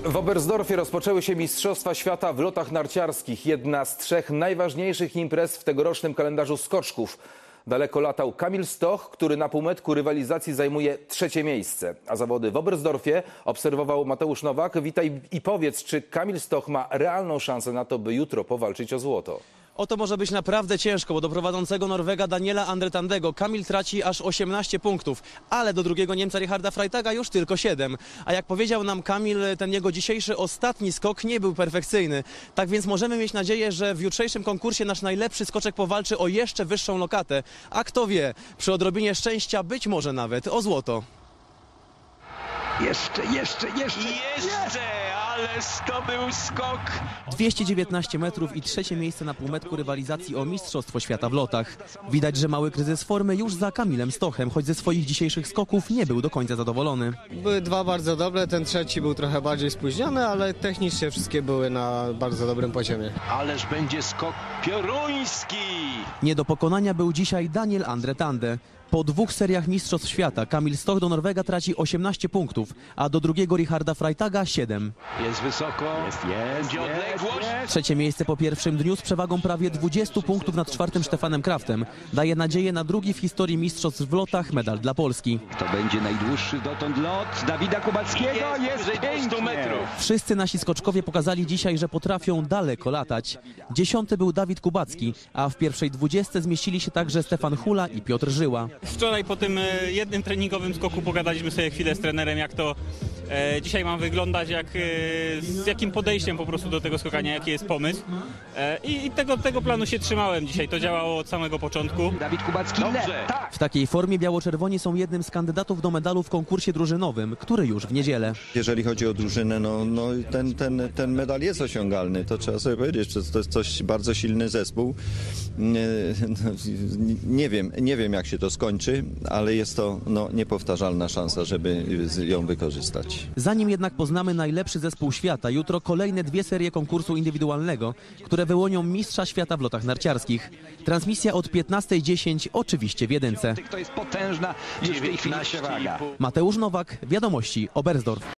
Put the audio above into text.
W Oberstdorfie rozpoczęły się Mistrzostwa Świata w lotach narciarskich. Jedna z trzech najważniejszych imprez w tegorocznym kalendarzu skoczków. Daleko latał Kamil Stoch, który na półmetku rywalizacji zajmuje trzecie miejsce. A zawody w Oberstdorfie obserwował Mateusz Nowak. Witaj i powiedz, czy Kamil Stoch ma realną szansę na to, by jutro powalczyć o złoto? O to może być naprawdę ciężko, bo do prowadzącego Norwega Daniela Andretandego Kamil traci aż 18 punktów, ale do drugiego Niemca Richarda Freytaga już tylko 7. A jak powiedział nam Kamil, ten jego dzisiejszy ostatni skok nie był perfekcyjny. Tak więc możemy mieć nadzieję, że w jutrzejszym konkursie nasz najlepszy skoczek powalczy o jeszcze wyższą lokatę. A kto wie, przy odrobinie szczęścia być może nawet o złoto. Jeszcze, ależ to był skok. 219 metrów i trzecie miejsce na półmetku rywalizacji o Mistrzostwo Świata w lotach. Widać, że mały kryzys formy już za Kamilem Stochem, choć ze swoich dzisiejszych skoków nie był do końca zadowolony. Były dwa bardzo dobre, ten trzeci był trochę bardziej spóźniony, ale technicznie wszystkie były na bardzo dobrym poziomie. Ależ będzie skok pioruński. Nie do pokonania był dzisiaj Daniel Andretande. Po dwóch seriach Mistrzostw Świata Kamil Stoch do Norwega traci 18 punktów, a do drugiego Richarda Freytaga 7. Jest wysoko, będzie odległość. Trzecie miejsce po pierwszym dniu z przewagą prawie 20 punktów nad czwartym Stefanem Kraftem daje nadzieję na drugi w historii mistrzostw w lotach medal dla Polski. To będzie najdłuższy dotąd lot Dawida Kubackiego. Jest bliżej 200 metrów. Wszyscy nasi skoczkowie pokazali dzisiaj, że potrafią daleko latać. 10. był Dawid Kubacki, a w pierwszej 20 zmieścili się także Stefan Hula i Piotr Żyła. Wczoraj po tym jednym treningowym skoku pogadaliśmy sobie chwilę z trenerem, jak to dzisiaj mam wyglądać, z jakim podejściem po prostu do tego skakania, jaki jest pomysł. I tego planu się trzymałem dzisiaj, to działało od samego początku. Dawid Kubacki. Dobrze. W takiej formie biało-czerwoni są jednym z kandydatów do medalu w konkursie drużynowym, który już w niedzielę. Jeżeli chodzi o drużynę, ten medal jest osiągalny, to trzeba sobie powiedzieć, że to jest coś bardzo silny zespół. Nie wiem jak się to skończy, ale jest to niepowtarzalna szansa, żeby ją wykorzystać. Zanim jednak poznamy najlepszy zespół świata, jutro kolejne dwie serie konkursu indywidualnego, które wyłonią mistrza świata w lotach narciarskich. Transmisja od 15:10 oczywiście w jedynce. To jest potężna już w tej chwili przewaga. Mateusz Nowak, Wiadomości, Oberstdorf.